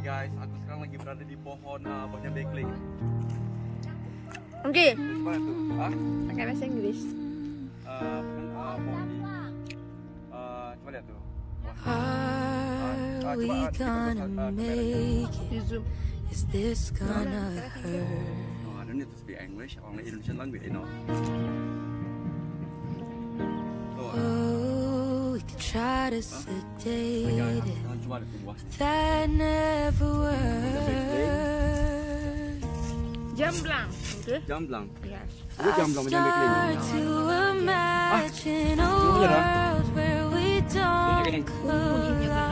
guys, aku sekarang lagi berada di pohon buahnya bekling. Okey. Mana tu? Pakai bahasa Inggeris. Coba lihat tu. Are we gonna make it? Is this gonna hurt? No, I don't need to speak English. Only Indonesian language, you know. Oh, we could try to sedate it, Coba lihat tu buah. that never works. Jamblang. Okey. Jamblang. Yes. Itu jamblang macam bekling. Start to imagine a world where we don't collide.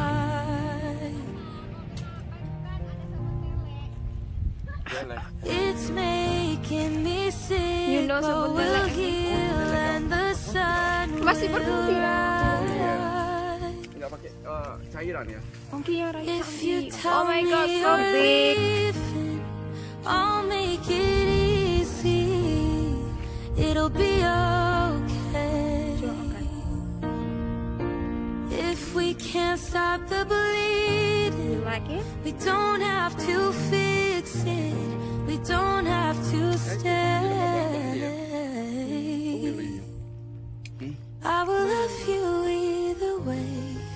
It's making me sick, You know but something we'll like- heal and the sun Masih will berhenti lah. rise. Enggak pakai cairan ya. Okey, yang raya If you cantik. tell Oh my me god, so you're big. leaving, I'll make it easy. It'll be okay. If we can't stop the bleeding, You like it? we don't have to fix it. We don't have to stay. I will love you either way.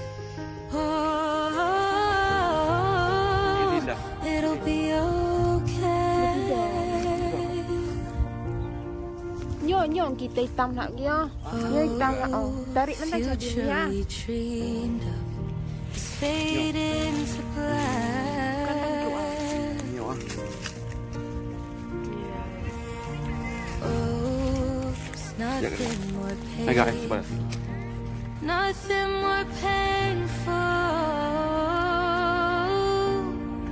Oh, it'll be okay. Nyong kita hitam nak pergi ah. Ya hitam nak. Oh, tarik mana jadi Future ya. we dreamed of is fading to black. Oh, there's nothing more Hai guys, painful. coba. Nothing more painful.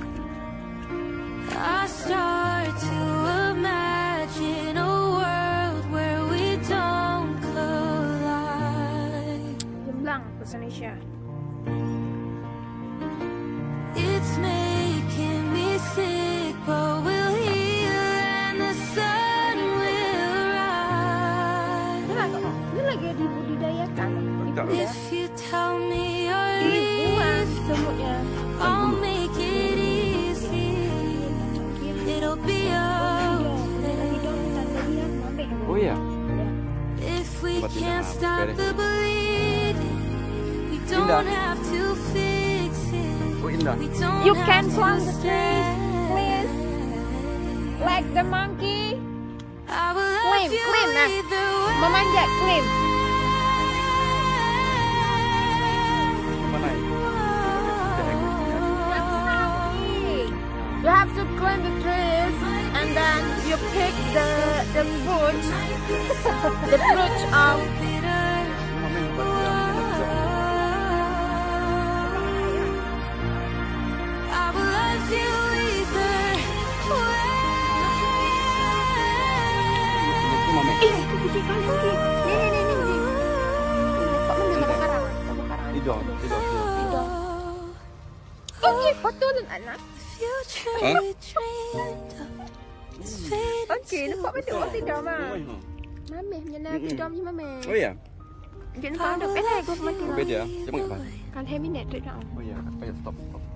I start to imagine a world where we don't collide. Jamblang bahasa Indonesia. It's making me sick, but we'll heal and the sun will rise. Ini lagi dibudidayakan. If you tell me you're Ini buang leaving, semutnya. I'll make it easy. It'll be okay. Oh iya. If we Buat can't dia, stop beres. the bleeding, we don't Indah. have to fix it. Oh indah. We don't You have can to climb the stay. trees, please. Like the monkey. I will love Climb, you climb, nah. either way. Memanjat, climb. Mana? You have to climb the trees and then you pick the fruit, the fruit of I will love you either way. Itu mame. Itu kucing kali ni. Ni. Pak mana nak karang? Tidur. Okey, betul anak. Future Huh? we dreamed of is fading Okey, nampak betul to tidur mah. Oh iya. Mameh punya nak tidur punya mameh. Oh iya. Jangan kau ada pelai aku mati. Beda. Jangan apa. Kan 2 minit tu dah. Oh iya. Oh iya, stop.